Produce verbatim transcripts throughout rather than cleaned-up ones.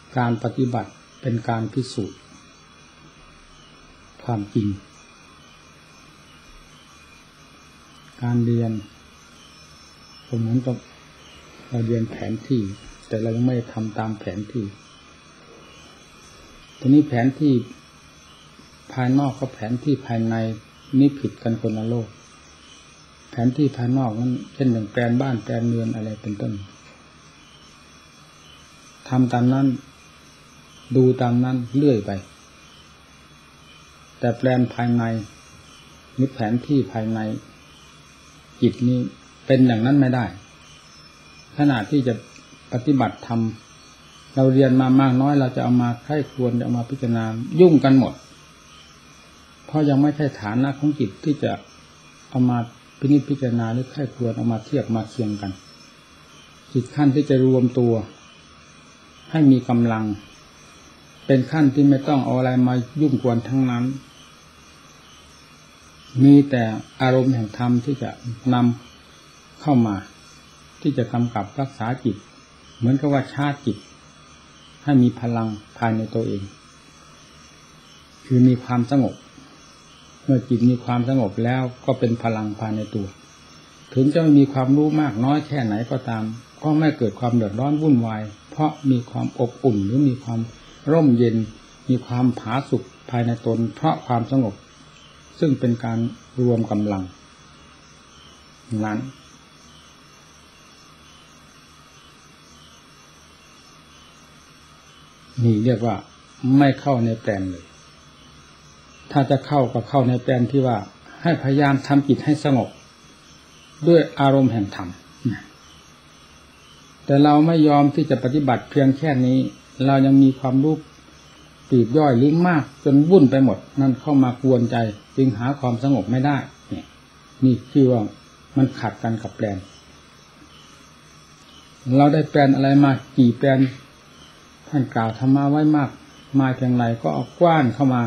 การปฏิบัติเป็นการพิสูจน์ความจริงการเรียนผมเหมือนกับเราเรียนแผนที่แต่เรายังไม่ทำตามแผนที่ทีนี้แผนที่ภายนอกกับแผนที่ภายในนี่ผิดกันคนละโลกแผนที่ภายนอกนั้นเช่นอย่างแปลนบ้านแปลนเรือนอะไรเป็นต้นทำตามนั้นดูตามนั้นเรื่อยไปแต่แปลนภายในนี่แผนที่ภายในจิตนี้เป็นอย่างนั้นไม่ได้ขณะที่จะปฏิบัติธรรมเราเรียนมามากน้อยเราจะเอามาใคร่ครวญจะเอามาพิจารณายุ่งกันหมดเพราะยังไม่ใช่ฐานะของจิตที่จะเอามาพินิจพิจารณาหรือใคร่ครวญเอามาเทียบมาเคียงกันจิตขั้นที่จะรวมตัวให้มีกำลังเป็นขั้นที่ไม่ต้องเอาอะไรมายุ่งกวนทั้งนั้นมีแต่อารมณ์แห่งธรรมที่จะนำเข้ามาที่จะกำกับรักษาจิตเหมือนกับว่าชาร์จจิตให้มีพลังภายในตัวเองคือมีความสงบเมื่อจิตมีความสงบแล้วก็เป็นพลังภายในตัวถึงจะไม่มีความรู้มากน้อยแค่ไหนก็ตามก็ไม่เกิดความเดือดร้อนวุ่นวายเพราะมีความอบอุ่นหรือมีความร่มเย็นมีความผาสุกภายในตนเพราะความสงบซึ่งเป็นการรวมกำลังนั้นนี่เรียกว่าไม่เข้าในแปลนเลยถ้าจะเข้าก็เข้าในแปลนที่ว่าให้พยายามทำจิตให้สงบด้วยอารมณ์แห่งธรรมแต่เราไม่ยอมที่จะปฏิบัติเพียงแค่นี้เรายังมีความรู้ปลีกย่อยลิ้งมากจนวุ่นไปหมดนั่นเข้ามากวนใจจึงหาความสงบไม่ได้นี่นี่คือว่ามันขัดกันกับแปลนเราได้แปลนอะไรมากี่แปลนท่านกล่าวธรรมะไว้มากมาเพียงไรก็เอากว้านเข้ามา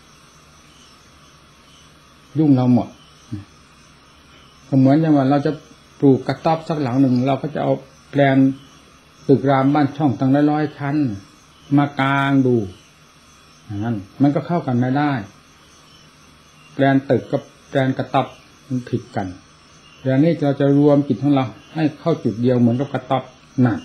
ยุ่งเราหมดก็เหมือนอย่างว่าเราจะปลูกกระต๊อบสักหลังหนึ่งเราก็จะเอาแปลนตึกรามบ้านช่องตั้งร้อยๆชั้นมากางดูอย่างนั้นมันก็เข้ากันไม่ได้แปลนตึกกับแปลนกระต๊อบมันผิดกันอย่างนี้เราจะรวมจิตของเราให้เข้าจุดเดียวเหมือนกับกระต๊อบนั่น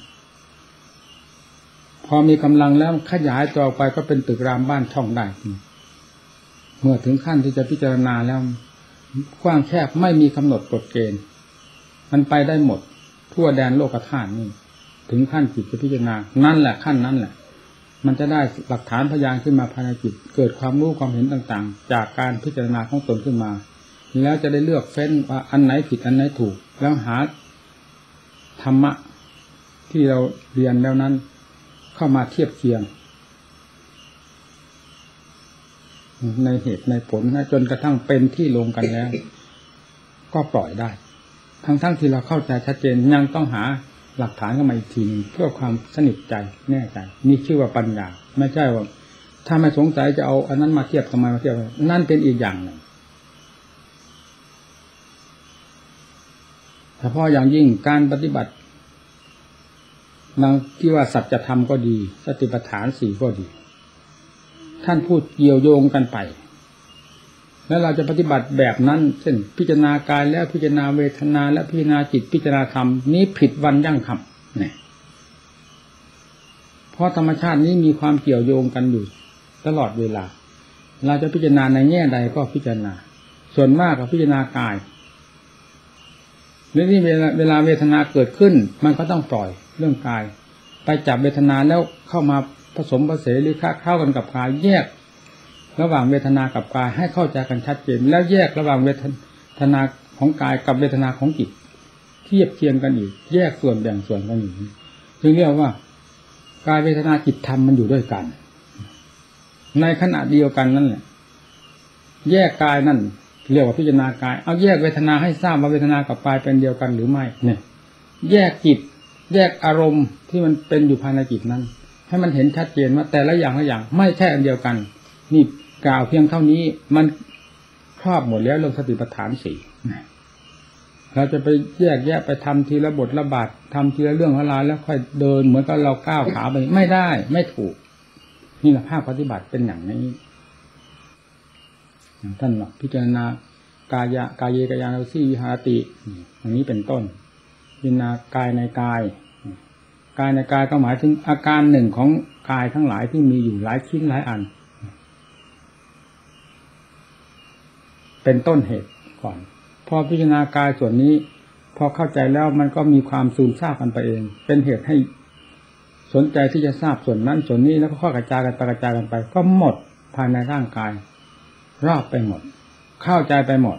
พอมีกำลังแล้วขยายตัวออกไปก็เป็นตึกรามบ้านช่องได้เมื่อถึงขั้นที่จะพิจารณาแล้วกว้างแคบไม่มีกำหนดกฎเกณฑ์มันไปได้หมดทั่วแดนโลกธาตุนี่ถึงขั้นจิตจะพิจารณานั่นแหละขั้นนั้นแหละมันจะได้หลักฐานพยานขึ้นมาภายในจิตเกิดความรู้ความเห็นต่างๆจากการพิจารณาของตนขึ้นมาแล้วจะได้เลือกเฟ้นว่าอันไหนผิดอันไหนถูกแล้วหาธรรมะที่เราเรียนแล้วนั้นเข้ามาเทียบเคียงในเหตุในผลนะจนกระทั่งเป็นที่ลงกันแล้วก็ปล่อยได้ทั้งๆที่เราเข้าใจชัดเจนยังต้องหาหลักฐานเข้ามาอีกทีนึงเพื่อความสนิทใจแน่ใจนี่ชื่อว่าปัญญาไม่ใช่ว่าถ้าไม่สงสัยจะเอาอันนั้นมาเทียบทำไมมาเทียบนั่นเป็นอีกอย่างหนึ่งเฉพาะอย่างยิ่งการปฏิบัติดังที่ว่าสัจธรรมก็ดีสติปัฏฐานสี่ก็ดีท่านพูดเกี่ยวโยงกันไปแล้วเราจะปฏิบัติแบบนั้นเช่นพิจารณากายแล้วพิจารณาเวทนาและพิจารณาจิตพิจารณาธรรมนี้ผิดวันยั่งคำเนี่ยเพราะธรรมชาตินี้มีความเกี่ยวโยงกันอยู่ตลอดเวลาเราจะพิจารณาในแง่ใดก็พิจารณาส่วนมากก็พิจารณากายนี่เวลาเวลาเวทนาเกิดขึ้นมันก็ต้องปล่อยเรื่องกายไปจับเวทนาแล้วเข้ามาผสมผสานหรือค้าเข้ากันกับกายแยกระหว่างเวทนากับกายให้เข้าใจกันชัดเจนแล้วแยกระหว่างเวทนาของกายกับเวทนาของจิตเทียบเทียงกันอีกแยกส่วนแบ่งส่วนกันอยู่จึงเรียกว่ากายเวทนาจิตธรรมมันอยู่ด้วยกันในขณะเดียวกันนั่นแหละแยกกายนั่นเรียกว่าพิจารณากายเอาแยกเวทนาให้ทราบว่าเวทนากับกายเป็นเดียวกันหรือไม่เนี่ยแยกจิตแยกอารมณ์ที่มันเป็นอยู่ภายในจิตนั้นให้มันเห็นชัดเจนว่าแต่ละอย่างละอย่างไม่ใช่อันเดียวกันนี่กล่าวเพียงเท่านี้มันครอบหมดแล้วเรื่องสติปัฏฐานสี่เราจะไปแยกแยะไปทำทีละบทละบาททำทีละเรื่องละราวแล้วค่อยเดินเหมือนกับเราก้าวขาไปไม่ได้ไม่ถูกนี่แหละภาคปฏิบัติเป็นอย่างนี้อย่างท่านบอกพิจารณากายะกายเยกายานุสีวิหารติอย่างนี้เป็นต้นพิจารณากายในกายกายในกายก็หมายถึงอาการหนึ่งของกายทั้งหลายที่มีอยู่หลายชิ้นหลายอันเป็นต้นเหตุก่อนพอพิจารณากายส่วนนี้พอเข้าใจแล้วมันก็มีความซึมซาบกันไปเองเป็นเหตุให้สนใจที่จะทราบส่วนนั้นส่วนนี้แล้วก็ค่อยกระจายกันไปกระจายกันไปก็หมดภายในร่างกายรอบไปหมดเข้าใจไปหมด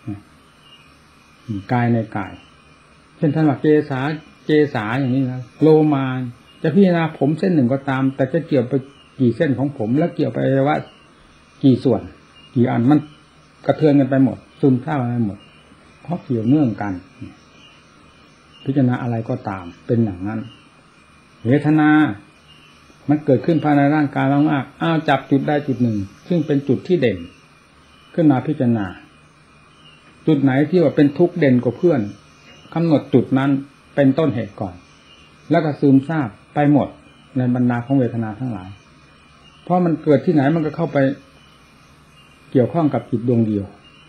กายในกายเช่นท่านว่าเกษาเกษาอย่างนี้นะโลมาจะพิจารณาผมเส้นหนึ่งก็ตามแต่จะเกี่ยวไปกี่เส้นของผมแล้วเกี่ยวไปว่ากี่ส่วนกี่อันมันกระเทือนกันไปหมดซึมซาบกันไปหมดเพราะเกี่ยวเนื่องกันพิจารณาอะไรก็ตามเป็นอย่างนั้นเวทนามันเกิดขึ้นภายในร่างกายมากๆอ้าวจับจุดใดจุดหนึ่งซึ่งเป็นจุดที่เด่นขึ้นมาพิจารณาจุดไหนที่ว่าเป็นทุกข์เด่นกว่าเพื่อนกำหนดจุดนั้นเป็นต้นเหตุก่อนแล้วก็ซึมซาบไปหมดในบรรดาของเวทนาทั้งหลายเพราะมันเกิดที่ไหนมันก็เข้าไปเกี่ยวข้องกับจิตดวงเดียว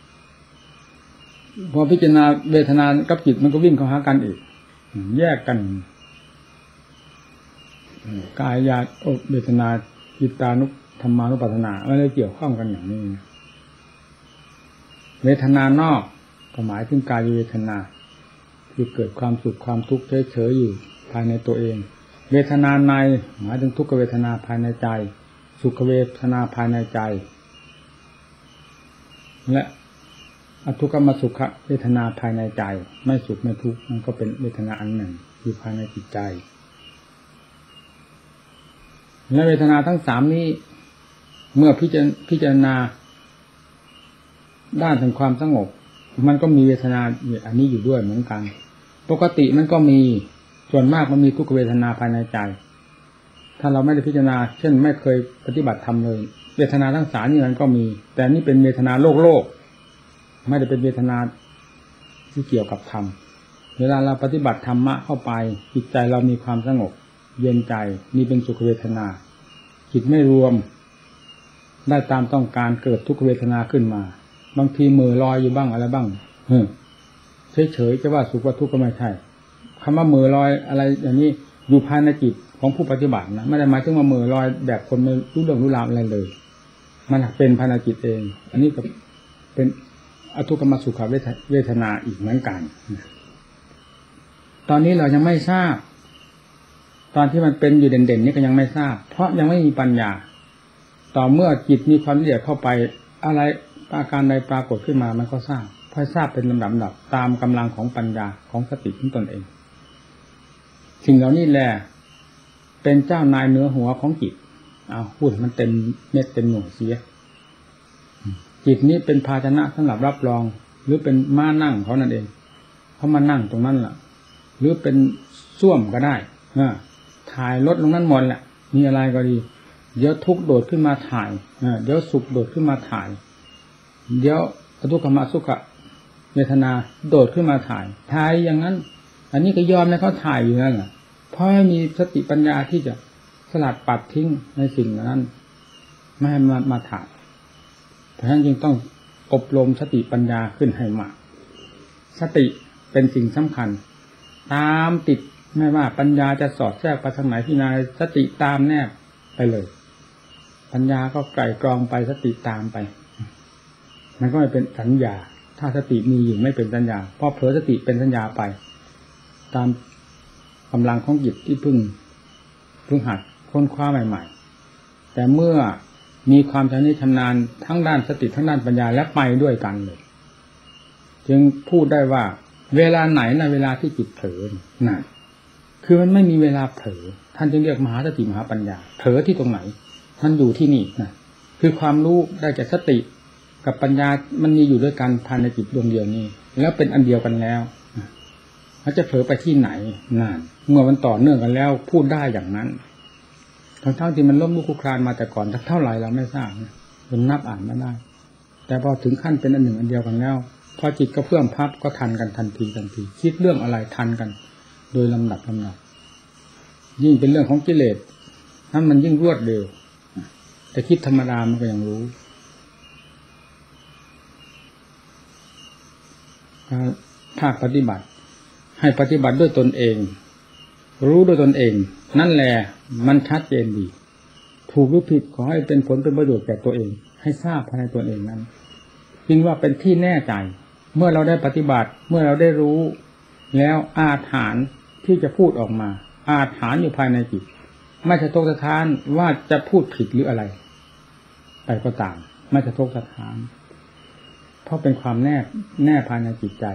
พอพิจารณาเวทนากับจิตมันก็วิ่งเข้าหากันอีกแยกกันกายาเวทนาจิตานุธรรมานุปัฏฐนาไม่ได้เกี่ยวข้องกันอย่างนี้เวทนานอกก็หมายถึงกายเวทนาที่เกิดความสุขความทุกข์เฉยๆอยู่ภายในตัวเองเวทนาในหมายถึงทุกขเวทนาภายในใจสุขเวทนาภายในใจและอทุกขมสุขเวทนาภายในใจไม่สุขไม่ทุกข์มันก็เป็นเวทนาอันหนึ่งอยู่ภายในจิตใจและเวทนาทั้งสามนี้เมื่อพิจารพิจารณาด้านถึงความสงบมันก็มีเวทนาอันนี้อยู่ด้วยเหมือนกันปกติมันก็มีส่วนมากมันมีทุกขเวทนาภายในใจถ้าเราไม่ได้พิจารณาเช่นไม่เคยปฏิบัติธรรมเลยเวทนาทั้งสามนี่มันก็มีแต่นี่เป็นเวทนาโลกโลกไม่ได้เป็นเวทนาที่เกี่ยวกับธรรมเวลาเราปฏิบัติธรรมะเข้าไปจิตใจเรามีความสงบเย็นใจนี่เป็นสุขเวทนาจิตไม่รวมได้ตามต้องการเกิดทุกขเวทนาขึ้นมาบางทีมือลอยอยู่บ้างอะไรบ้างเฉยๆจะว่าสุขว่าทุกข์ก็ไม่ใช่คำว่ามือลอยอะไรอย่างนี้อยู่ภายในจิตของผู้ปฏิบัตินะไม่ได้หมายถึงว่ามือลอยแบบคนไม่รู้เรื่องรู้ราวอะไรเลยมันเป็นภายในจิตเองอันนี้ก็เป็นอทุกขมสุขเวทนาอีกเหมือนกันตอนนี้เรายังไม่ทราบตอนที่มันเป็นอยู่เด่นๆนี่ก็ยังไม่ทราบเพราะยังไม่มีปัญญาต่อเมื่อจิตมีความละเอียดเข้าไปอะไรอาการใดปรากฏขึ้นมามันก็ทราบพอทราบเป็นลำดับดับตามกำลังของปัญญาของสติของตนเองสิ่งเหล่านี้แหละเป็นเจ้านายเนื้อหัวของจิตเอาพูดมันเต็มเม็ดเต็มหน่วยเสียจิตนี้เป็นภาชนะสำหรับรับรองหรือเป็นม้านั่งเขานั่นเองเขามานั่งตรงนั้นล่ะหรือเป็นส้วมก็ได้ถ่ายรถลงนั้นหมดแหละมีอะไรก็ดีเดี๋ยวทุกข์โดดขึ้นมาถ่ายเดี๋ยวสุขโดดขึ้นมาถ่ายเดี๋ยวอทุกขมสุขเวทนาโดดขึ้นมาถ่ายถ่ายอย่างนั้นอันนี้ก็ยอมให้เขาถ่ายอยู่นั่นแหละเพราะให้มีสติปัญญาที่จะสลัดปัดทิ้งในสิ่งนั้นไม่ให้มามาถ่ายเพราะฉะนั้นจึงต้องอบรมสติปัญญาขึ้นให้มากสติเป็นสิ่งสำคัญตามติดไม่ว่าปัญญาจะสอดแทรกไปทางไหนที่นายสติตามแนบไปเลยปัญญาก็ไกล่กรองไปสติตามไปมันก็ไม่เป็นสัญญาถ้าสติมีอยู่ไม่เป็นสัญญาเพราะเผลอสติเป็นสัญญาไปตามกำลังของจิตที่พึ่งพึ่งหัดค้นคว้าใหม่ๆแต่เมื่อมีความชำนิชำนาญทั้งด้านสติทั้งด้านปัญญาและไปด้วยกันเลยจึงพูดได้ว่าเวลาไหนนะเวลาที่จิตเผลอนั่นคือมันไม่มีเวลาเผลอท่านจึงเรียกมหาสติมหาปัญญาเผลอที่ตรงไหนมันอยู่ที่นี่นะคือความรู้ได้จากสติกับปัญญามันมีอยู่ด้วยกันภายในจิตดวงเดียวนี้แล้วเป็นอันเดียวกันแล้วเขาจะเผลอไปที่ไหนนั่นเมื่อมันต่อเนื่องกันแล้วพูดได้อย่างนั้นทั้งเท่าที่มันล้มลุกคลุกคลานมาแต่ก่อนเท่าไหร่เราไม่ทราบจนนับอ่านไม่ได้แต่พอถึงขั้นเป็นอันหนึ่งอันเดียวกันแล้วพอจิตกระเพื่อมพับก็ทันกันทันทีทันทีคิดเรื่องอะไรทันกันโดยลำดับลำดับยิ่งเป็นเรื่องของกิเลสนั้นมันยิ่งรวดเร็วแต่คิดธรรมดามันก็ยังรู้ภาคปฏิบัติให้ปฏิบัติด้วยตนเองรู้ด้วยตนเองนั่นแหละมันชัดเจนดีถูกหรือผิดขอให้เป็นผลเป็นประโยชน์แก่ตัวเองให้ทราบภายในตัวเองนั้นจึงว่าเป็นที่แน่ใจเมื่อเราได้ปฏิบัติเมื่อเราได้รู้แล้วอาถรรพ์ที่จะพูดออกมาอาถรรพ์อยู่ภายในจิตไม่สะทกสะท้านว่าจะพูดผิดหรืออะไรไปก็ตามไม่สะทกสะท้านเพราะเป็นความแน่แน่ภายในจิตใจ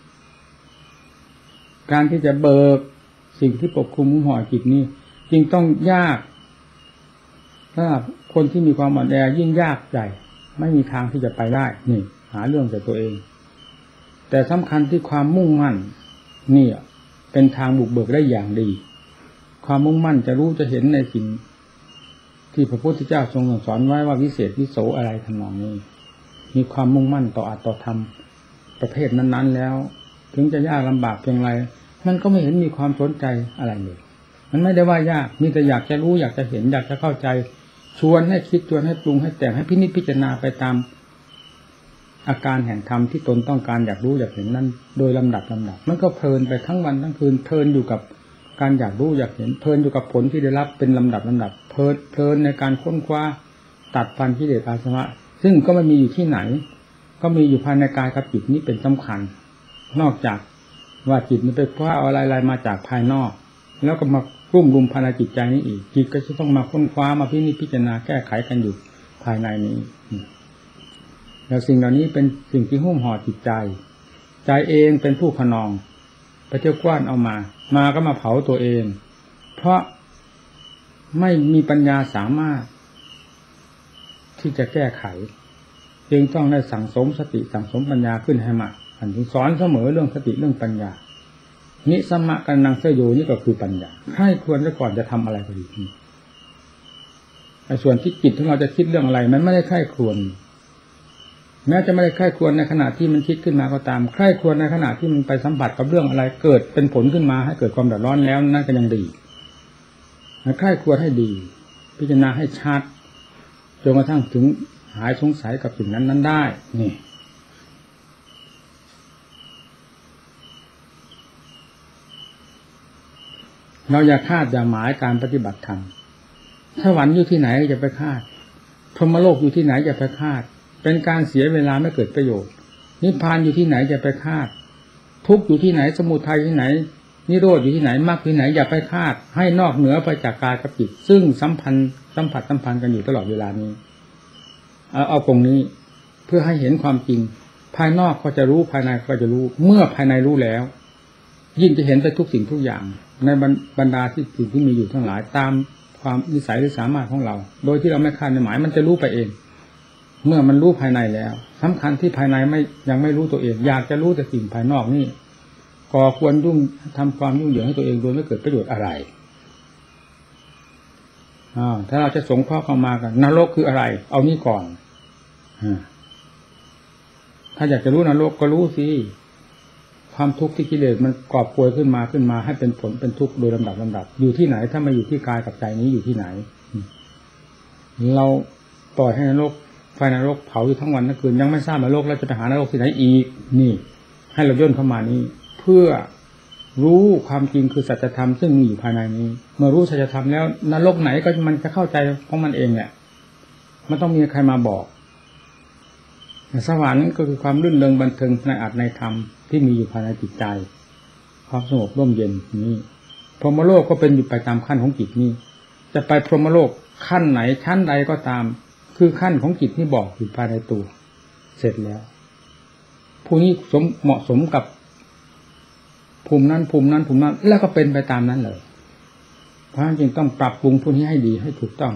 การที่จะเบิกสิ่งที่ปกคลุมหุ้มห่อจิตนี้จึงต้องยากถ้าคนที่มีความอ่อนแอยิ่งยากใหญ่ไม่มีทางที่จะไปได้นี่หาเรื่องแต่ตัวเองแต่สำคัญที่ความมุ่งมั่นนี่เป็นทางบุกเบิกได้อย่างดีความมุ่งมั่นจะรู้จะเห็นในสิ่งที่พระพุทธเจ้าทรงสอนไว้ว่าวิเศษวิโสอะไรทำนองนี้มีความมุ่งมั่นต่ออัตต่อธรรมประเภทนั้นๆแล้วถึงจะยากลำบากเพียงไรมันก็ไม่เห็นมีความสนใจอะไรเลยมันไม่ได้ว่ายากมีแต่อยากจะรู้อยากจะเห็นอยากจะเข้าใจชวนให้คิดชวนให้ปรุงให้แต่งให้พินิจพิจารณาไปตามอาการแห่งธรรมที่ตนต้องการอยากรู้อยากเห็นนั้นโดยลำดับลำดับมันก็เพลินไปทั้งวันทั้งคืนเพลินอยู่กับการอยากรู้อยากเห็นเพลินอยู่กับผลที่ได้รับเป็นลำดับลำดับเพลินเพลินในการค้นคว้าตัดฟันกิเลสอาสวะซึ่งก็ไม่มีอยู่ที่ไหนก็มีอยู่ภายในกายกับจิตนี้เป็นสำคัญนอกจากว่าจิตมันไปคว้าเอาอะไรๆมาจากภายนอกแล้วก็มารุ่มรุมภายในจิตใจนี้อีกจิตก็จะต้องมาค้นคว้ามาพินิจพิจารณาแก้ไขกันอยู่ภายในนี้แล้วสิ่งเหล่านี้เป็นสิ่งที่หุ้มห่อจิตใจใจเองเป็นผู้ขนองไปเที่ยวกว้านเอามามาก็มาเผาตัวเองเพราะไม่มีปัญญาสามารถที่จะแก้ไขจึงต้องได้สั่งสมสติสั่งสมปัญญาขึ้นให้มากอันที่สอนเสมอเรื่องสติเรื่องปัญญานิสัมมะกัณนังเสยโยนี่ก็คือปัญญาให้ควรจะก่อนจะทำอะไรก็ดีไอ้ส่วนที่จิตของเราจะคิดเรื่องอะไรมันไม่ได้ใคร่ครวญแม้จะไม่ได้ใคร่ครวญในขณะที่มันคิดขึ้นมาก็ตามใคร่ครวญในขณะที่มันไปสัมผัสกับเรื่องอะไรเกิดเป็นผลขึ้นมาให้เกิดความเดือดร้อนแล้วนั่นก็ยังดีใคร่ครวญให้ดีพิจารณาให้ชัดจนกระทั่งถึงหายสงสัยกับสิ่งนั้นนั้นได้นี่เราอย่าคาดอย่าหมายการปฏิบัติธรรมสวรรค์อยู่ที่ไหนอย่าไปคาดพรหมโลกอยู่ที่ไหนอย่าไปคาดเป็นการเสียเวลาไม่เกิดประโยชน์นิพพานอยู่ที่ไหนอย่าไปคาดทุกข์อยู่ที่ไหนสมุทัยที่ไหนนิโรธอยู่ที่ไหนมรรคที่ไหนอย่าไปคาดให้นอกเหนือไปจากกายกับจิตซึ่งสัมพันธ์สัมผัสสัมพันธ์กันอยู่ตลอดเวลานี้เอาเอาตรงนี้เพื่อให้เห็นความจริงภายนอกก็จะรู้ภายในก็จะรู้เมื่อภายในรู้แล้วยิ่งจะเห็นไปทุกสิ่งทุกอย่างในบรรดาที่สิ่งที่มีอยู่ทั้งหลายตามความนิสัยหรือสามารถของเราโดยที่เราไม่คาดไม่หมายมันจะรู้ไปเองเมื่อมันรู้ภายในแล้วสำคัญที่ภายในไม่ยังไม่รู้ตัวเองอยากจะรู้แต่สิ่งภายนอกนี่ก่อควรยุ่งทำความยุ่งเหยิงให้ตัวเองโดยไม่เกิดประโยชน์อะไรอ่าถ้าเราจะสงเคราะห์เข้ามากันนรกคืออะไรเอานี่ก่อนอถ้าอยากจะรู้นรกก็รู้สิความทุกข์ที่กิเลสมันกอบโกยขึ้นมาขึ้นมาให้เป็นผลเป็นทุกข์โดยลำดับลำดับอยู่ที่ไหนถ้ามาอยู่ที่กายกับใจนี้อยู่ที่ไหนเราปล่อยให้นรกไฟนรกเผาอยู่ทั้งวันทั้งคืนยังไม่ทราบนรกแล้วจะไปหานรกที่ไหนอีกนี่ให้เราย่นเข้ามานี้เพื่อรู้ความจริงคือสัจธรรมซึ่งมีอยู่ภายในนี้เมื่อรู้สัจธรรมแล้วนรกไหนก็มันจะเข้าใจของมันเองแหละไม่ต้องมีใครมาบอกสวรรค์ก็คือความรื่นเริงบันเทิงในอัตในธรรมที่มีอยู่ภายในจิตใจความสงบร่มเย็นนี้พรหมโลกก็เป็นอยู่ไปตามขั้นของจิตนี้จะไปพรหมโลกขั้นไหนชั้นใดก็ตามคือขั้นของจิตที่บอกอยู่ภายในตัวเสร็จแล้วผู้นี้สมเหมาะสมกับภูมินั้นภูมินั้นภูมินั้นแล้วก็เป็นไปตามนั้นเลยเพราะฉะนั้นจึงต้องปรับปรุงผู้นี้ให้ดีให้ถูกต้อง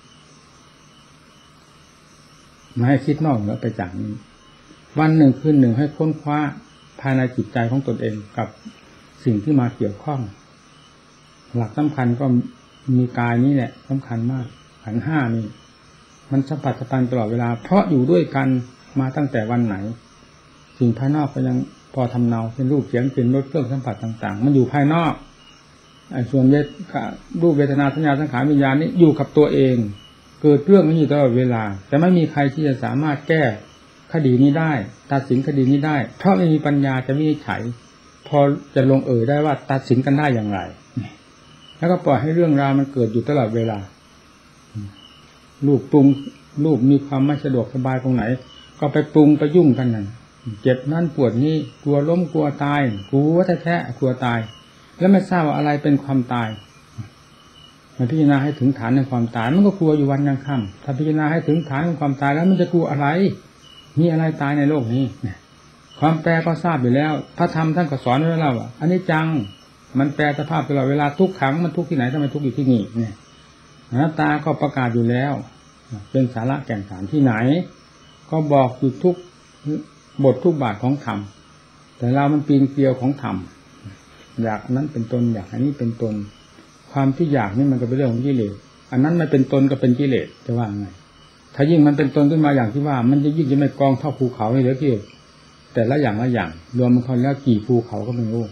ไม่ให้คิดนอกเหนือไปจากนี้วันหนึ่งคืนหนึ่งให้ค้นคว้าภายในจิตใจของตนเองกับสิ่งที่มาเกี่ยวข้องหลักสำคัญก็มีกายนี้แหละสำคัญมากขันธ์ห้านี่มันสัมผัสสัมพันธ์ตลอดเวลาเพราะอยู่ด้วยกันมาตั้งแต่วันไหนสิ่งภายนอกก็ยังพอทำเนาเป็นรูปเสียงกลิ่นรสเครื่องสัมผัสต่างๆมันอยู่ภายนอกไอ้ส่วนเวทรูปเวทนาสัญญาสังขารวิญญาณนี้อยู่กับตัวเองเกิดเรื่องนี้อยู่ตลอดเวลาแต่ไม่มีใครที่จะสามารถแก้คดีนี้ได้ตัดสินคดีนี้ได้เพราะไม่มีปัญญาจะวินิจฉัยพอจะลงเอ่ยได้ว่าตัดสินกันได้อย่างไรแล้วก็ปล่อยให้เรื่องราวมันเกิดอยู่ตลอดเวลารูปปรุงรูปมีความไม่สะดวกสบายตรงไหนก็ไปปรุงไปยุ่งกันนั่นเจ็บนั่นปวดนี่กลัวล้มกลัวตายกลัวแท้ๆกลัวตายแล้วไม่ทราบว่าอะไรเป็นความตายมันพิจารณาให้ถึงฐานในความตายมันก็กลัวอยู่วันยังค่ำถ้าพิจารณาให้ถึงฐานของความตายแล้วมันจะกลัวอะไรมีอะไรตายในโลกนี้เนี่ยความแปรก็ทราบอยู่แล้วพระธรรมท่านก็สอนไว้แล้วว่าอันนี้จังมันแปรสภาพตลอดเวลาทุกขังมันทุกที่ไหนทำไมทุกอยู่ที่นี่เนี่ยอนัตตาก็ประกาศอยู่แล้วเป็นสาระแก่นสารที่ไหนก็บอกอยู่ทุกบททุกบาทของธรรมแต่เรามันปีนเกลียวของธรรมอยากนั้นเป็นตนอยากอันนี้เป็นตนความที่อยากนี่มันก็เป็นเรื่องของกิเลสอันนั้นไม่เป็นตนก็เป็นกิเลสจะว่าไงถ้ายิ่งมันเป็นตนขึ้นมาอย่างที่ว่ามันจะยิ่งจะไม่กองเท่าภูเขาเลยเหลือเกินแต่ละอย่างละอย่างรวมมันคนแล้วกี่ภูเขาก็ไม่รู้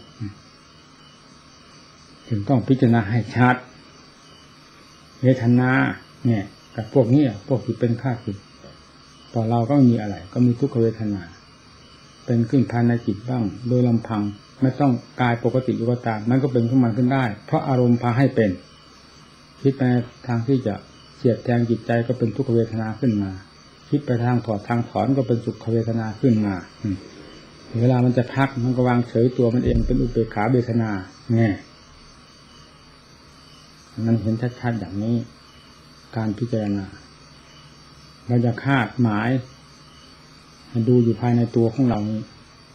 ถึงต้องพิจารณาให้ชัดเวทนาเนี่ยกับพวกนี้พวกที่เป็นข้าศึกต่อเราก็มีอะไรก็มีทุกขเวทนาเป็นขึ้นภายในจิตบ้างโดยลำพังไม่ต้องกายปกติอยู่ก็ตามมันก็เป็นขึ้นมาขึ้นได้เพราะอารมณ์พาให้เป็นคิดไปทางที่จะเสียดแทงจิตใจก็เป็นทุกขเวทนาขึ้นมาคิดไปทางถอดทางถอนก็เป็นสุขเวทนาขึ้นมาเวลามันจะพักมันก็วางเฉยตัวมันเองเป็นอุเบกขาเวทนาเนี่ยมันเห็นชัดๆอย่างนี้การพิจารณาเราจะคาดหมายดูอยู่ภายในตัวของเรานี้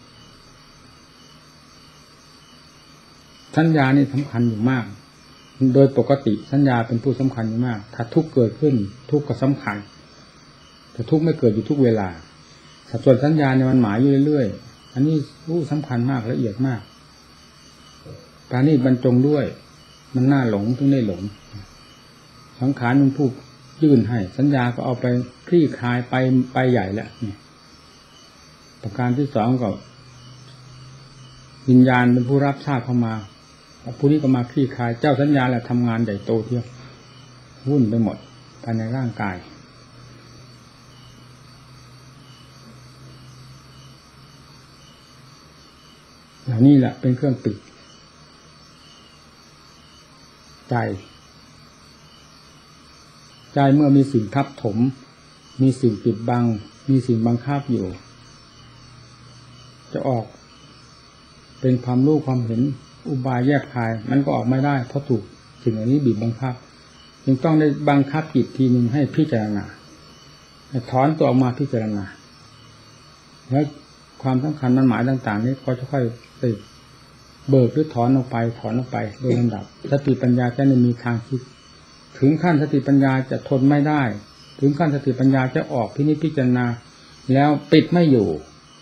สัญญานี่สำคัญอยู่มากโดยปกติสัญญาเป็นผู้สำคัญอยู่มากถ้าทุกข์เกิดขึ้นทุกข์ก็สำคัญแต่ทุกข์ไม่เกิดอยู่ทุกเวลาสัดส่วนสัญญาเนี่ยมันหมายอยู่เรื่อยๆอันนี้รู้สำคัญมากละเอียดมากการนี้บรรจงด้วยมันน่าหลงถึงได้หลงสังขารมันผู้ยื่นให้สัญญาก็เอาไปคลี่คลายไปไปใหญ่แล้วนี่ประการที่สองก็วิญญาณเป็นผู้รับทราบเข้ามาผู้นี้ก็มาคลี่คลายเจ้าสัญญาแหละทำงานใหญ่โตเที่ยววุ่นไปหมดภายในร่างกายเหล่านี้แหละเป็นเครื่องปิดใจใจเมื่อมีสิ่งทับถมมีสิ่งปิดบังมีสิ่งบังคับอยู่จะออกเป็นความรู้ความเห็นอุบายแยกคายมันก็ออกไม่ได้เพราะถูกสิ่งเหล่านี้บีบบังคับจึงต้องได้บังคับจิตทีนึงให้พิจารณาให้ถอนตัวออกมาพิจารณาแล้วความสำคัญมันหมายต่างๆนี้ก็จะค่อยไปเบิกหรือถอนออกไปถอนออกไปโดยลำดับสติปัญญาจะไม่มีทางคิดถึงขั้นสติปัญญาจะทนไม่ได้ถึงขั้นสติปัญญาจะออกพินิจพิจารณาแล้วปิดไม่อยู่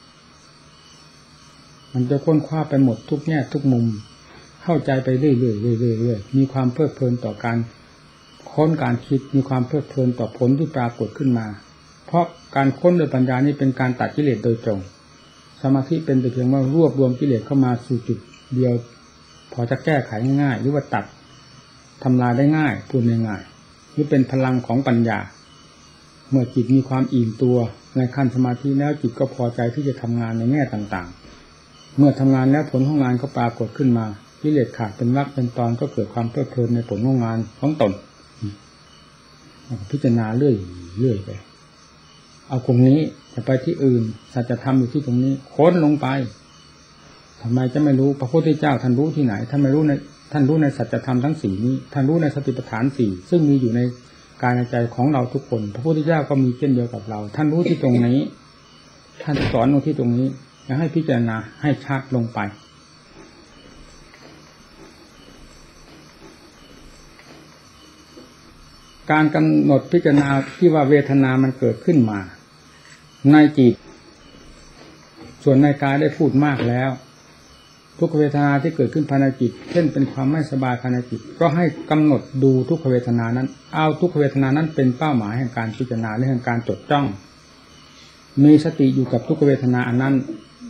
มันจะค้นคว้าไปหมดทุกแง่ทุกมุมเข้าใจไปเรื่อยๆเรื่อยๆมีความเพลิดเพลินต่อการค้นการคิดมีความเพลิดเพลินต่อผลที่ปรากฏขึ้นมาเพราะการค้นโดยปัญญานี้เป็นการตัดกิเลสโดยตรงสมาธิเป็นแต่เพียงว่ารวบรวมกิเลสเข้ามาสู่จุดเดียวพอจะแก้ไขง่ายๆหรือว่าตัดทำลายได้ง่ายพูดง่ายๆนี่เป็นพลังของปัญญาเมื่อจิตมีความอิ่มตัวในขั้นสมาธิแล้วจิตก็พอใจที่จะทำงานในแง่ต่างๆเมื่อทำงานแล้วผลของงานก็ปรากฏขึ้นมากิเลสขาดเป็นวรรคเป็นตอนก็เกิดความเพลิดเพลินในผลของงานของตนพิจารณาเรื่อยเรื่อยไปเอาตรงนี้จะไปที่อื่นสัจธรรมอยู่ที่ตรงนี้ค้นลงไปทำไมจะไม่รู้พระพุทธเจ้าท่านรู้ที่ไหนท่านไม่รู้ในท่านรู้ในสัจธรรมทั้งสี่นี้ท่านรู้ในสติปัฏฐานสี่ซึ่งมีอยู่ในกายในใจของเราทุกคนพระพุทธเจ้าก็มีเช่นเดียวกับเราท่านรู้ที่ตรงนี้ท่านสอนลงที่ตรงนี้แล้วให้พิจารณาให้ชัดลงไปการกำหนดพิจารณาที่ว่าเวทนามันเกิดขึ้นมาในจิตส่วนในกายได้พูดมากแล้วทุกขเวทนาที่เกิดขึ้นภายในจิตเช่นเป็นความไม่สบายภายในจิตก็ให้กำหนดดูทุกขเวทนานั้นเอาทุกขเวทนานั้นเป็นเป้าหมายแห่งการพิจารณาและแห่งการจดจ้องมีสติอยู่กับทุกขเวทนาอันนั้น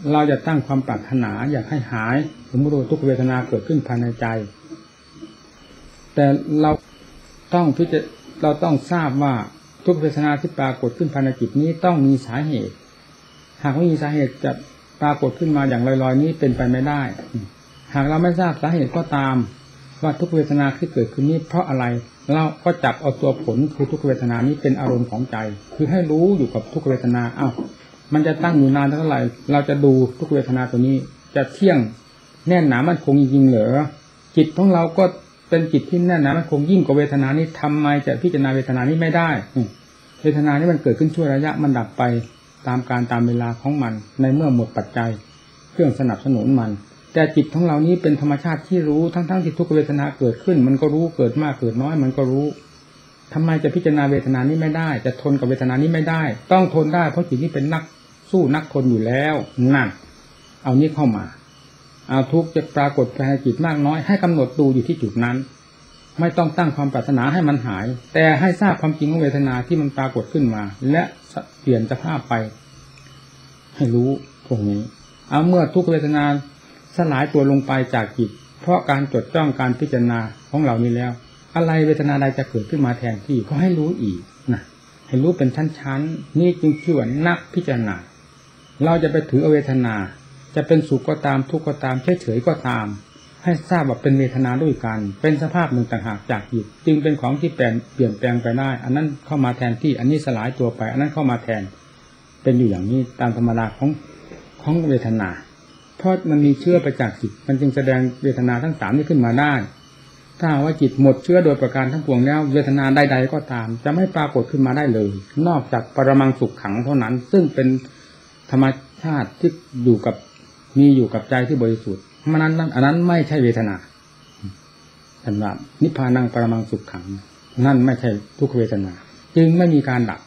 เราจะตั้งความปรารถนาอยากให้หายสมมติทุกเวทนาเกิดขึ้นภายในใจแต่เราต้องพิจารเราต้องทราบว่าทุกเวทนาที่ปรากฏขึ้นภายในจิตนี้ต้องมีสาเหตุหากไม่มีสาเหตุจะปรากฏขึ้นมาอย่างลอยๆนี้เป็นไปไม่ได้หากเราไม่ทราบสาเหตุก็ตามว่าทุกเวทนาที่เกิดขึ้นนี้เพราะอะไรเราก็จับเอาตัวผลคือทุกเวทนานี้เป็นอารมณ์ของใจคือให้รู้อยู่กับทุกเวทนาอ้าวมันจะตั้งอยู่นานเท่าไหร่เราจะดูทุกเวทนาตัวนี้จะเที่ยงแน่นหนามันคงจริงๆเหรอจิตของเราก็เป็นจิตที่แน่นหนามันคงยิ่งกว่าเวทนานี้ทำไมจะพิจารณาเวทนานี้ไม่ได้เวทนานี้มันเกิดขึ้นชั่วระยะมันดับไปตามการตามเวลาของมันในเมื่อหมดปัจจัยเครื่องสนับสนุนมันแต่จิตของเรานี้เป็นธรรมชาติที่รู้ทั้งๆที่ทุกเวทนาเกิดขึ้นมันก็รู้เกิดมากเกิดน้อยมันก็รู้ทำไมจะพิจารณาเวทนานี้ไม่ได้จะทนกับเวทนานี้ไม่ได้ต้องทนได้เพราะจิตนี้เป็นนักสู้นักทนอยู่แล้วนั่นเอานี้เข้ามาเอาทุกข์จะปรากฏภายในจิตมากน้อยให้กำหนดดูอยู่ที่จุดนั้นไม่ต้องตั้งความปรารถนาให้มันหายแต่ให้ทราบความจริงของเวทนาที่มันปรากฏขึ้นมาและเปลี่ยนสภาพไปให้รู้ตรงนี้เอาเมื่อทุกเวทนาสลายตัวลงไปจากจิตเพราะการจดจ้องการพิจารณาของเรานี้แล้วอะไรเวทนาใดจะเกิดขึ้นมาแทนที่ก็ให้รู้อีกนะให้รู้เป็นชั้นๆนี่จึงชื่อว่านักพิจารณาเราจะไปถือเวทนาจะเป็นสุขก็ตามทุกข์ก็ตามเฉยๆก็ตามให้ทราบว่าเป็นเวทนาด้วยกันเป็นสภาพหนึ่งต่างหากจากจิตจึงเป็นของที่เปลี่ยนเปลี่ยนแปลงไปได้อันนั้นเข้ามาแทนที่อันนี้สลายตัวไปอันนั้นเข้ามาแทนเป็นอยู่อย่างนี้ตามธรรมดาของของเวทนาเพราะมันมีเชื้อไปจากจิตมันจึงแสดงเวทนาทั้งสามนี้ขึ้นมาได้ถ้าว่าจิตหมดเชื้อโดยประการทั้งปวงแล้วเวทนาใดๆก็ตามจะไม่ปรากฏขึ้นมาได้เลยนอกจากปรมังสุขขังเท่านั้นซึ่งเป็นธรรมชาติที่อยู่กับมีอยู่กับใจที่บริสุทธิ์มันนั้นอันนั้นไม่ใช่เวทนาสำหรับนิพพานังปรมังสุขขังนั่นไม่ใช่ทุกเวทนาจึงไม่มีการดับ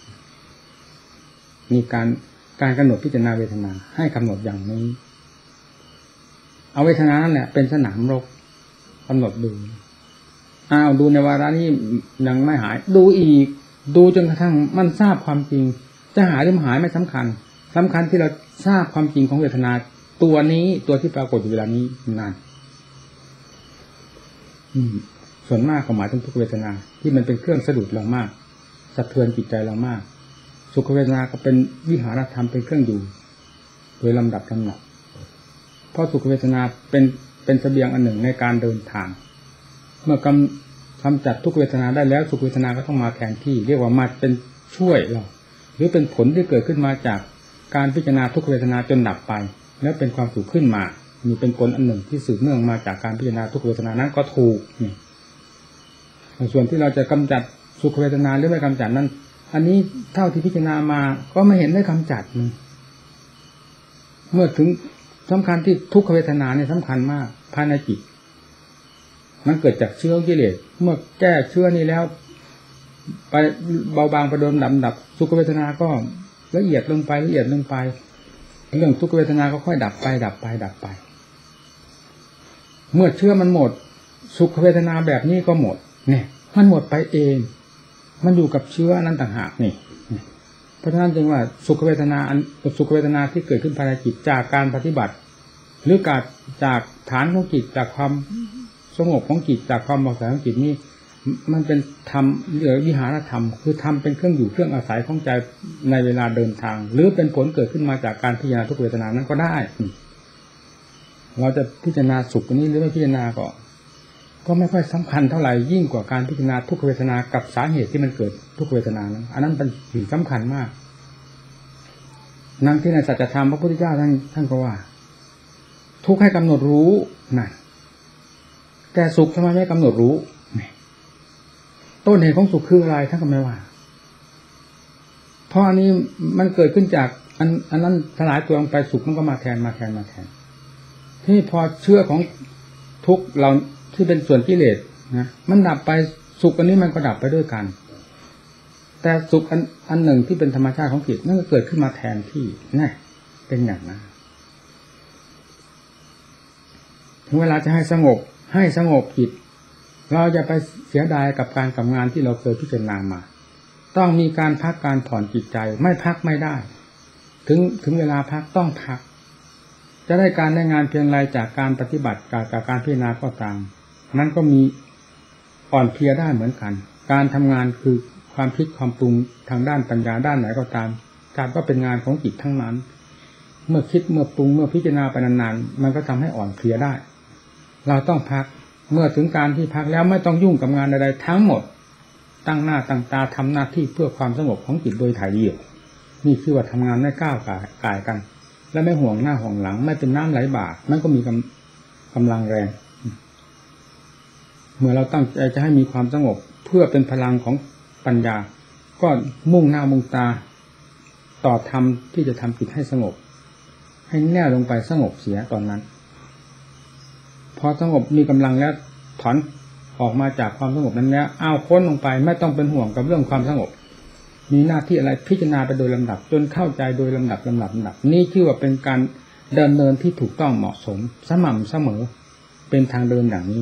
มีการการกำหนดพิจารณาเวทนาให้กำหนดอย่างนี้เอาเวทนานั่นแหละเป็นสนามรบกำหนดดูอ้าวดูในวาระนี้ยังไม่หายดูอีกดูจนกระทั่งมันทราบความจริงจะหายหรือไม่หายไม่สำคัญสำคัญที่เราทราบความจริงของเวทนาตัวนี้ตัวที่ปรากฏอยู่เวลานี้นานส่วนมากก็หมายถึงทุกเวทนาที่มันเป็นเครื่องสะดุดเรามากสะเทือนจิตใจเรามากสุขเวทนาก็เป็นวิหารธรรมเป็นเครื่องอยู่โดยลำดับลำดับเพราะสุขเวทนาเป็นเป็นเสบียงอันหนึ่งในการเดินทางเมื่อกำกำจัดทุกเวทนาได้แล้วสุขเวทนาก็ต้องมาแทนที่เรียกว่ามาเป็นช่วยเราหรือเป็นผลที่เกิดขึ้นมาจากการพิจารณาทุกเวทนาจนดับไปแล้วเป็นความสุขขึ้นมามีเป็นผลอันหนึ่งที่สืบเนื่องมาจากการพิจารณาทุกเวทนานั้นก็ถูกนี่ส่วนที่เราจะกำจัดสุขเวทนาหรือไม่กำจัดนั้นอันนี้เท่าที่พิจารณามาก็ไม่เห็นได้กำจัดเมื่อถึงสำคัญที่ทุกขเวทนาเนี่ยสำคัญมากภายในจิตมันเกิดจากเชื้อกิเลสเมื่อแก้เชื้อนี้แล้วไปเบาบางประดมดับดับสุขเวทนาก็ละเอียดลงไปละเอียดลงไปเรื่องทุกขเวทนาก็ค่อยดับไปดับไปดับไปเมื่อเชื้อมันหมดสุขเวทนาแบบนี้ก็หมดเนี่ยมันหมดไปเองมันอยู่กับเชื้อนั้นต่างหากนี่เพราะฉะนั้นจึงว่าสุขเวทนาอันสุขเวทนาที่เกิดขึ้นภายในจิตจากการปฏิบัติหรือการจากฐานของจิตจากความสงบของจิตจากความเบาสายของจิตนี่มันเป็นธรรมหรือวิหารธรรมคือธรรมเป็นเครื่องอยู่เครื่องอาศัยของใจในเวลาเดินทางหรือเป็นผลเกิดขึ้นมาจากการพิจารณาทุกเวทนานั้นก็ได้เราจะพิจารณาสุขนี้หรือไม่พิจารณาก็ก็ไม่ค่อยสำคัญเท่าไหร่ยิ่งกว่าการพิจารณาทุกเวทนากับสาเหตุที่มันเกิดทุกเวทนานั้นอันนั้นเป็นสิ่งสำคัญมากนั่งที่ในสัจธรรมพระพุทธเจ้าท่านท่านก็ว่าทุกให้กำหนดรู้นั่นแต่สุขทำไมไม่กำหนดรู้ต้นเหตุของสุขคืออะไรท่านก็ไม่ว่าเพราะอันนี้มันเกิดขึ้นจากอันอันนั้นสลายตัวลงไปสุขมันก็มาแทนมาแทนมาแทนที่พอเชื่อของทุกเราที่เป็นส่วนกิเลสนะมันดับไปสุขอันนี้มันก็ดับไปด้วยกันแต่สุขอันอันหนึ่งที่เป็นธรรมชาติของจิตนั่นก็เกิดขึ้นมาแทนที่นี่เป็นอย่างนั้นถึงเวลาจะให้สงบให้สงบจิตเราจะไปเสียดายกับการกับงานที่เราเคยพิจารณามาต้องมีการพักการผ่อนจิตใจไม่พักไม่ได้ถึงถึงเวลาพักต้องพักจะได้การได้งานเพียงไรจากการปฏิบัติกับจากการพิจารณาก็ตามนั้นก็มีอ่อนเพลียได้เหมือนกันการทำงานคือความคิดความปรุงทางด้านปัญญาด้านไหนก็ตามการก็เป็นงานของจิตทั้งนั้นเมื่อคิดเมื่อปรุงเมื่อพิจารณาไปนานๆมันก็ทำให้อ่อนเพลียได้เราต้องพักเมื่อถึงการที่พักแล้วไม่ต้องยุ่งกับงานใดๆทั้งหมดตั้งหน้าตั้งตาทำหน้าที่เพื่อความสงบของจิตโดยถ่ายเดียวนี่คือว่าทำงานไม่ก้าวกายกันและไม่ห่วงหน้าห่วงหลังไม่เป็นน้ำไหลบ่ามันก็มีกำกำลังแรงเมื่อเราตั้งใจจะให้มีความสงบเพื่อเป็นพลังของปัญญาก็มุ่งหน้ามุ่งตาต่อธรรมที่จะทำจิตให้สงบให้แน่ลงไปสงบเสียตอนนั้นพอสงบมีกำลังแล้วถอนออกมาจากความสงบนั้นแล้วเอาค้นลงไปไม่ต้องเป็นห่วงกับเรื่องความสงบมีหน้าที่อะไรพิจารณาไปโดยลำดับจนเข้าใจโดยลำดับลำดับลำดับนี่ชื่อว่าเป็นการดำเนินที่ถูกต้องเหมาะสมสม่ำเสมอเป็นทางเดินอย่างนี้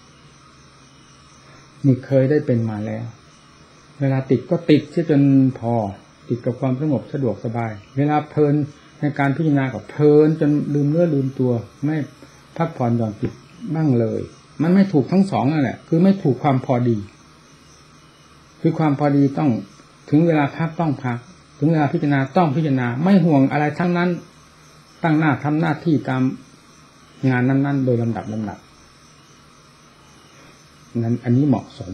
นี่เคยได้เป็นมาแล้วเวลาติดก็ติดเสียจนพอติดกับความสงบสะดวกสบายเวลาเพลินในการพิจารณากับเพลินจนลืมเนื้อลืมตัวไม่พักผ่อนหย่อนจิตบ้างเลยมันไม่ถูกทั้งสองนั่นแหละคือไม่ถูกความพอดีคือความพอดีต้องถึงเวลาพักต้องพักถึงเวลาพิจารณาต้องพิจารณาไม่ห่วงอะไรทั้งนั้นตั้งหน้าทำหน้าที่ตามงานนั้นๆโดยลำดับลำดับนั้นอันนี้เหมาะสม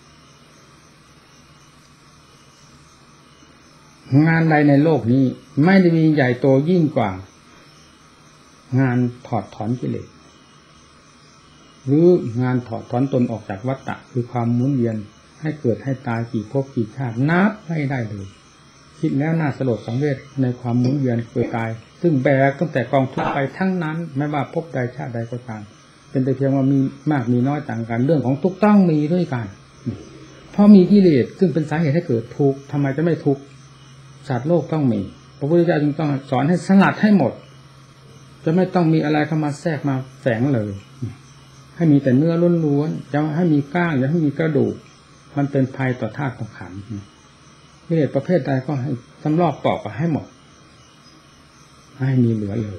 งานใดในโลกนี้ไม่ได้มีใหญ่โตยิ่งกว่างานถอดถอนกิเลสหรืองานถอดถอนตนออกจากวัฏฏะคือความหมุนเวียนให้เกิดให้ตายกี่ภพกี่ชาตินับไม่ได้เลยคิดแล้วน่าสลดสังเวชในความหมุนเวียนเกิดตายซึ่งแบกตั้งแต่กองทุกข์ไปทั้งนั้นไม่ว่าภพใดชาติใดก็ตามเป็นแต่เพียงว่ามีมากมีน้อยต่างกันเรื่องของทุกข์ต้องมีด้วยกันเพราะมีกิเลสซึ่งเป็นสาเหตุให้เกิดทุกข์ทำไมจะไม่ทุกข์สัตว์โลกต้องมีพระพุทธเจ้าจึงต้องสอนให้สลัดให้หมดจะไม่ต้องมีอะไรเข้ามาแทรกมาแฝงเลยให้มีแต่เนื้อล้วนๆจะให้มีก้างอย่าให้มีกระดูกมันเป็นภัยต่อธาตุต่อขันธ์กิเลสประเภทใดก็ให้สำลอกปอกให้หมดให้มีเหลือเลย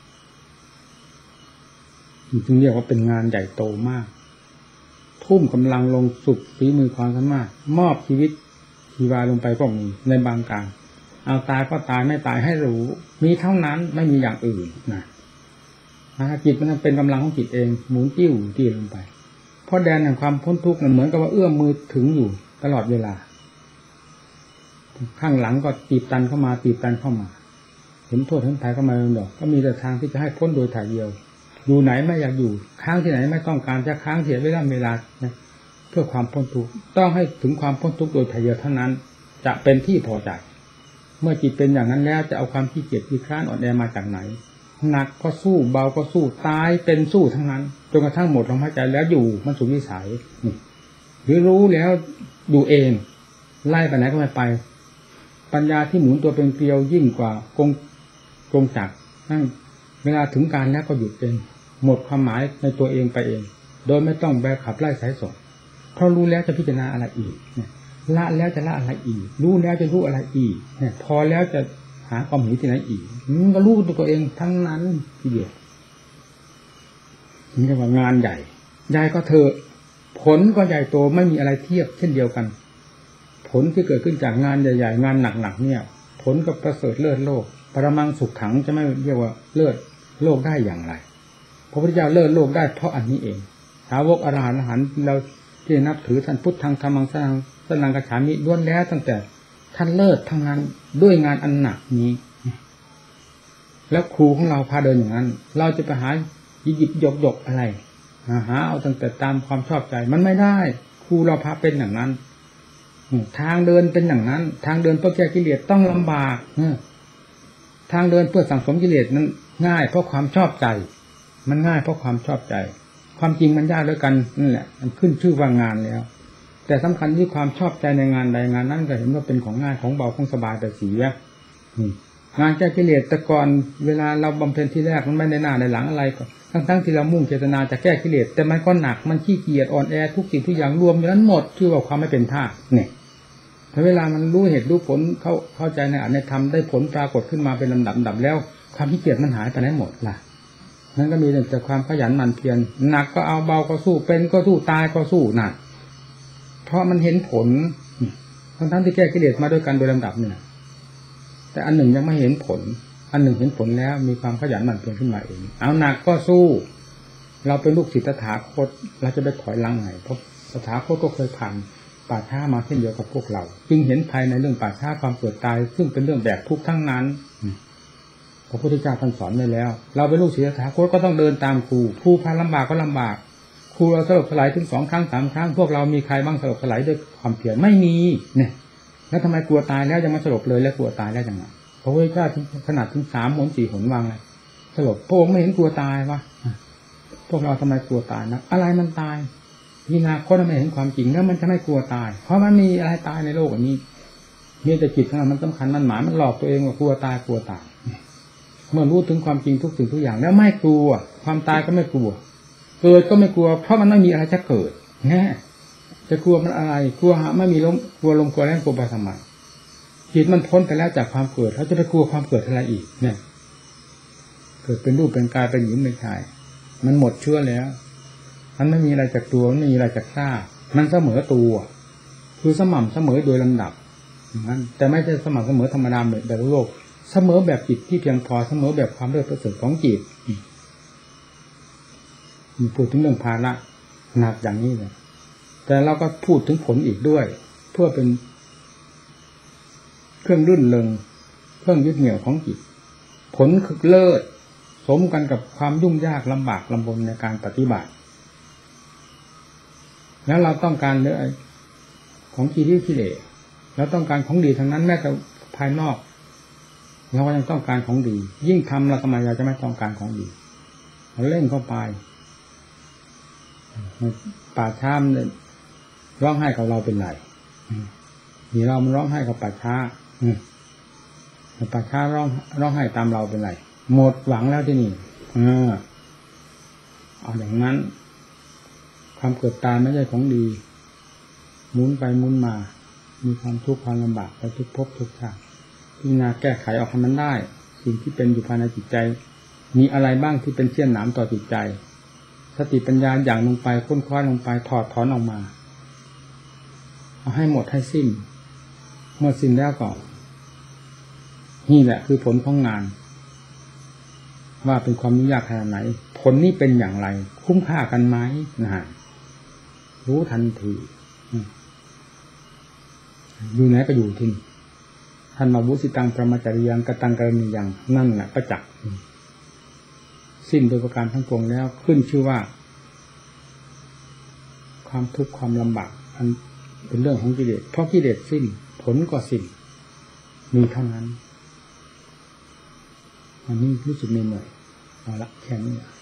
จึงเรียกว่าเป็นงานใหญ่โตมากทุ่มกำลังลงสุดฝีมือความสามารถมอบชีวิตชีวาลงไปก็มีในบางการเอาตายก็ตายไม่ตายให้รู้มีเท่านั้นไม่มีอย่างอื่นนะจิตมันเป็นกำลังของจิตเองหมุนติ้วติ้วลงไปเพราะแดนแห่งความพ้นทุกข์มันเหมือนกับว่าเอื้อมมือถึงอยู่ตลอดเวลาข้างหลังก็ตีบตันเข้ามาตีบตันเข้ามาเห็นโทษเห็นภัยเข้ามาเรื่อยๆก็มีแต่ทางที่จะให้พ้นโดยถ่ายเดียวอยู่ไหนไม่อยากอยู่ค้างที่ไหนไม่ต้องการจะค้างเสียเวลาเวลานะเพื่อความพ้นทุกข์ต้องให้ถึงความพ้นทุกข์โดยถ่ายเดียวเท่านั้นจะเป็นที่พอใจเมื่อจิตเป็นอย่างนั้นแล้วจะเอาความขี้เกียจขี้คร้านอ่อนแอมาจากไหนหนักก็สู้เบาก็สู้ตายเป็นสู้ทั้งนั้นจนกระทั่งหมดลมหายใจแล้วอยู่มันสุดวิสัยนี่หรือรู้แล้วอยู่เองไล่ไปไหนก็ไม่ไปปัญญาที่หมุนตัวเป็นเกลียวยิ่งกว่ากงกงจักรนั่นเวลาถึงการแล้วก็หยุดเองหมดความหมายในตัวเองไปเองโดยไม่ต้องแบกขับไล่สายส่งเพราะรู้แล้วจะพิจารณาอะไรอีกละแล้วจะละอะไรอีกรู้แล้วจะรู้อะไรอีกเนี่ยพอแล้วจะหาความหิวที่ไหนอีกมันก็รู้ตัวเองทั้งนั้นทีเดียวนี่เรียกว่างานใหญ่ใหญ่ก็เถอะผลก็ใหญ่โตไม่มีอะไรเทียบเช่นเดียวกันผลที่เกิดขึ้นจากงานใหญ่ๆงานหนักๆเนี่ยผลกับประเสริฐเลิศโลกปรมังสุขขังจะไม่เรียกว่าเลิศโลกได้อย่างไรพระพุทธเจ้าเลิศโลกได้เพราะอันนี้เองสาวกอรหันต์อรหันต์เราที่นับถือท่านพุทธังธรรมังสังฆังสนังกัจฉามิล้วนแล้วตั้งแต่ท่านเลิศทั้งนั้นด้วยงานอันหนักนี้แล้วครูของเราพาเดินอย่างนั้นเราจะไปหาหยิบยกยกอะไรหาเอาตั้งแต่ตามความชอบใจมันไม่ได้ครูเราพาเป็นอย่างนั้นทางเดินเป็นอย่างนั้นทางเดินเพื่อแก้กิเลสต้องลำบากทางเดินเพื่อสั่งสมกิเลสนั้นง่ายเพราะความชอบใจมันง่ายเพราะความชอบใจความจริงมันยากด้วยกันนั่นแหละมันขึ้นชื่อว่างานแล้วแต่สำคัญที่ความชอบใจในงานใดงานนั้นก็เห็นว่าเป็นของง่ายของเบาของสบายแต่เสียงานแก้กิเลสแต่ก่อนเวลาเราบำเพ็ญที่แรกมันไม่ในหน้าในหลังอะไรก็ทั้งๆที่เรามุ่งเจตนาจะแก้กิเลสแต่มันก็หนักมันขี้เกียจอ่อนแอทุกสิ่งทุกอย่างรวมอยู่นั้นหมดชื่อว่าความไม่เป็นธาตุเนี่ยถ้าเวลามันรู้เหตุรู้ผลเข้าเข้าใจในอัตในธรรมได้ผลปรากฏขึ้นมาเป็นลำดับดับแล้วความขี้เกียจมันหายไปไหนหมดล่ะนั่นก็มีแต่ความขยันหมั่นเพียรหนักก็เอาเบาก็สู้เป็นก็สู้ตายก็สู้หนักเพราะมันเห็นผลทั้งทั้งที่แก้กิเลสมาด้วยกันโดยลำดับเนี่ยแต่อันหนึ่งยังไม่เห็นผลอันหนึ่งเห็นผลแล้วมีความขยันหมั่นเพียรขึ้นมาเองเอาหนักก็สู้เราเป็นลูกศิษย์ตถาคตเราจะไปถอยหลังไงเพราะตถาคตก็เคยผ่านป่าช้ามาเช่นเดียวกับพวกเราจึงเห็นภายในเรื่องป่าช้าความเกิดตายซึ่งเป็นเรื่องแบกทุกข์ทั้งนั้นพระพุทธเจ้าท่านสอนไว้แล้วเราเป็นลูกศิษย์ตถาคตก็ต้องเดินตามครูครูพาลำบากก็ลำบากครูเราสลบสลายถึงสองครั้งสามครั้งพวกเรามีใครบ้างสลบสลายด้วยความเพียรไม่มีเนี่ยแล้วทำไมกลัวตายแล้วยังมาสลบเลยแล้วกลัวตายแล้วยังไงพระพุทธเจ้าขนาดถึงสามหนสี่หนวางเลยสลบพระองค์ไม่เห็นกลัวตายวะพวกเราทำไมกลัวตายนะอะไรมันตายพิจารณาคนไม่เห็นความจริงแล้วมันจะไม่กลัวตายเพราะมันมีอะไรตายในโลกอันนี้มีแต่จิตของเรามันสำคัญมันหมายมันหลอกตัวเองว่ากลัวตายกลัวตายเมื่อรู้ถึงความจริงทุกสิ่งทุกอย่างแล้วไม่กลัวความตายก็ไม่กลัวเกิดก็ไม่กลัวเพราะมันไม่มีอะไรจะเกิดแน่จะกลัวมันอะไรกลัวหาไม่มีลมกลัวลมกลัวแรงกลัวไปทำไมจิตมันพ้นไปแล้วจากความเกิดเขาจะไปกลัวความเกิดอะไรอีกเนี่ยเกิดเป็นรูปเป็นกายเป็นหญิงเป็นชายมันหมดเชื้อแล้วมันไม่มีอะไรจากตัวไม่มีอะไรจากข้ามันเสมอตัวคือสม่ำเสมอโดยลำดับนั้นแต่ไม่ใช่สม่ำเสมอธรรมดาแบบโลกเสมอแบบจิตที่เพียงพอเสมอแบบความเลิศประเสริฐของจิตมีพูดถึงเรื่องภาระหนักอย่างนี้เลยแต่เราก็พูดถึงผลอีกด้วยเพื่อเป็นเครื่องรื่นเริงเครื่องยึดเหนี่ยวของจิตผลคือเลิศสมกันกับความยุ่งยากลำบากลำบนในการปฏิบัติแล้วเราต้องการเรื่องของกิเลสกิเลสเราต้องการของดีทั้งนั้นแม้แต่ภายนอกเราก็ยังต้องการของดียิ่งทำเราทำไมเราจะไม่ต้องการของดีเราเล่นเข้าไปป่าช้ามันร้องไห้กับเราเป็นไรนี่เรามันร้องไห้กับป่าช้าป่าช้าร้องร้องไห้ตามเราเป็นไรหมดหวังแล้วที่นี่เออเอาอย่างนั้นความเกิดตายไม่ใช่ของดีหมุนไปหมุนมามีความทุกข์ความลำบากไปทุกภพทุกชาติพิจารณาแก้ไขออกให้มันได้สิ่งที่เป็นอยู่ภายในจิตใจมีอะไรบ้างที่เป็นเสี้ยนหนามต่อจิตใจสติปัญญาอย่างลงไปค้นคว้าลงไปถอดถอนออกมาเอาให้หมดให้สิ้นเมื่อสิ้นแล้วก็นี่แหละคือผลของงานว่าเป็นความยุ่งยากขนาดไหนผลนี้เป็นอย่างไรคุ้มค่ากันไหมนะฮะรู้ทันทีอยู่ไหนก็อยู่ที่นี่ท่านมาบุสิตังประมาจาริยังกตังกรณียังนั่นแหละประจักษ์สิ้นโดยประการทั้งปวงแล้วขึ้นชื่อว่าความทุกข์ความลำบากอันเป็นเรื่องของกิเลสเพราะกิเลสสิ้นผลก็สิ้นมีเท่านั้นอันนี้รู้สึกเหนื่อยเอาละแค่นี้